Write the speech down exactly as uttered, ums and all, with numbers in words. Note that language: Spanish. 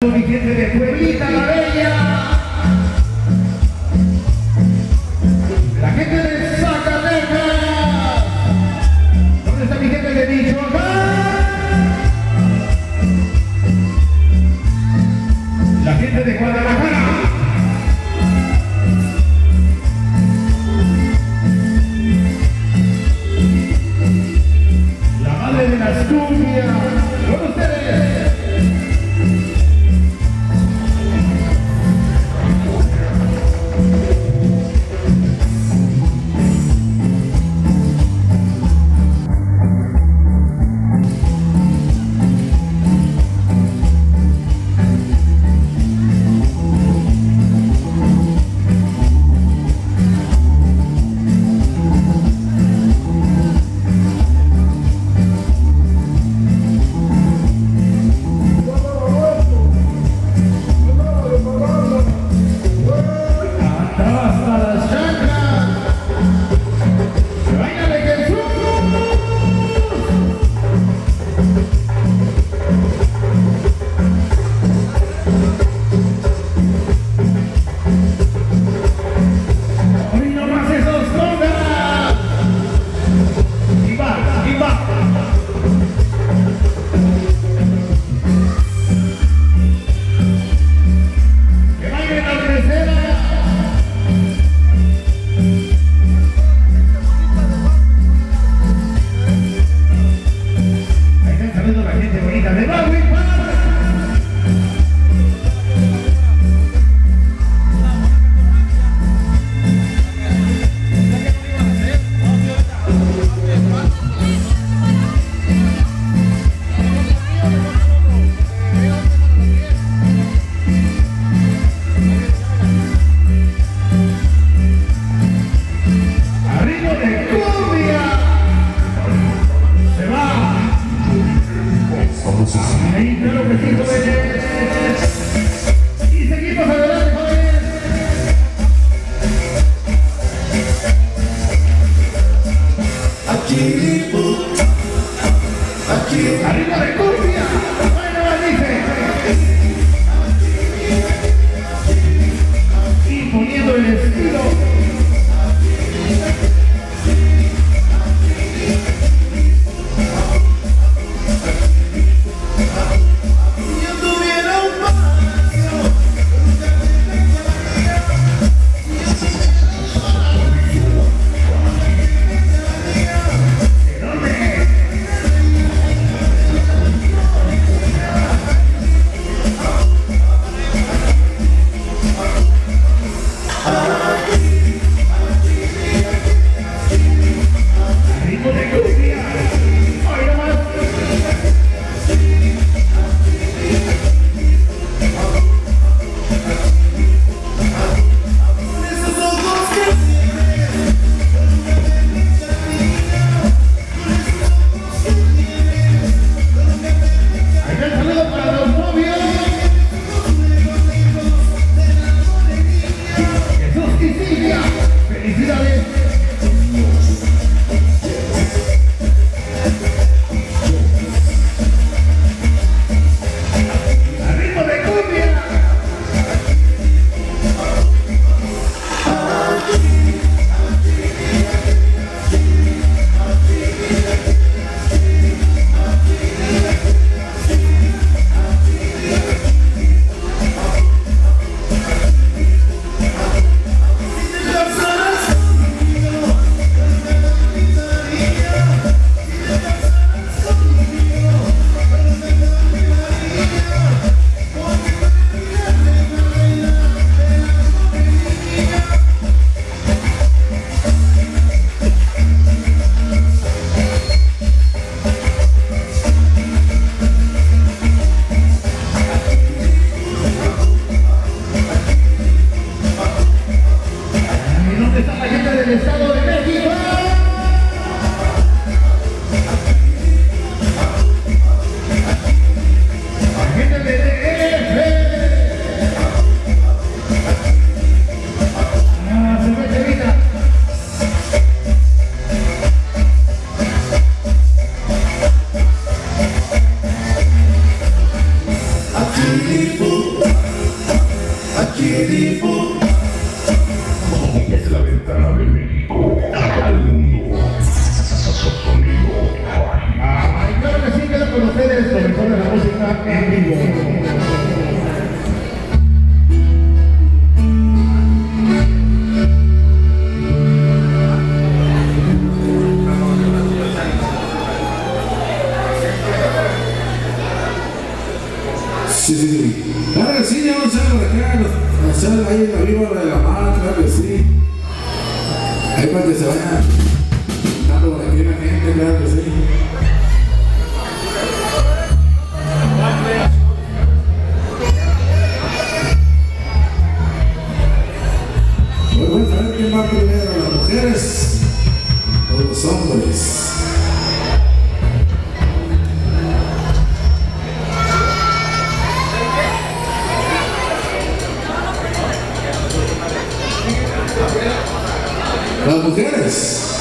Mi gente de Pueblita la Bella, la gente de Zacatecas, ¿dónde está mi gente de Michoacán? La gente de Guadalajara, la madre de las cumbias, con ustedes. Es la ventana de México al mundo. Sonido. Ay, claro que sí, quedo con ustedes, lo mejor de la música en vivo. Sí, sí, sí. Claro que sí, ya vamos a hacer por acá, nos hacer ahí la víbora de la mano, claro que sí. Ahí para que se vaya dando por aquí la gente, claro que sí. Pues vamos a ver quién va primero, las mujeres o los hombres. Las mujeres.